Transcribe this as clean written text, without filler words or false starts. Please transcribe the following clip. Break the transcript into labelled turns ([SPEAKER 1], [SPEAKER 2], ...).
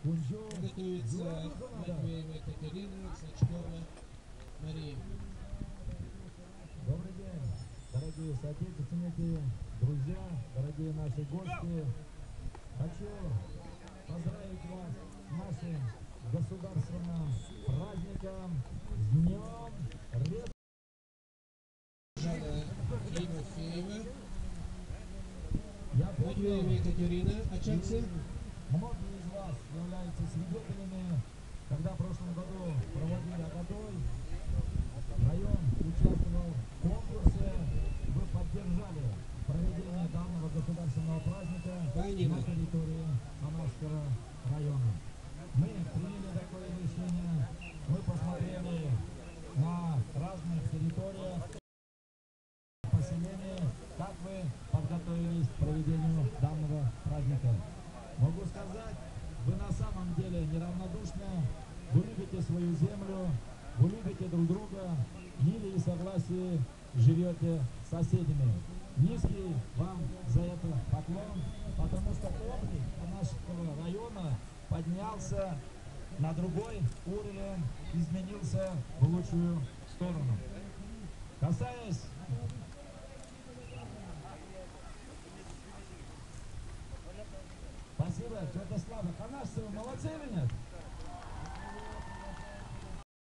[SPEAKER 1] Готовится Матвеева Екатерина, Сачкова Мария.
[SPEAKER 2] Добрый день, дорогие соотечественники, друзья, дорогие наши гости. Хочу поздравить вас с нашим государственным праздником, с Днем Редких.
[SPEAKER 1] Тимофеева, Матвеева Екатерина, Очаксы.
[SPEAKER 2] Многие из вас являются свидетелями, когда в прошлом году проводили Агадой, район участвовал в конкурсе, вы поддержали проведение данного государственного праздника на территории Анашского района. Мы приняли такое решение, мы посмотрели на разных территориях поселения, как вы подготовились к проведению данного праздника. Могу сказать, вы на самом деле неравнодушны, вы любите свою землю, вы любите друг друга, в мире и согласии живете с соседями. Низкий вам за это поклон, потому что облик нашего района поднялся на другой уровень, изменился в лучшую сторону. Касаясь Спасибо, Святослава. Канашцы, молодцы или нет?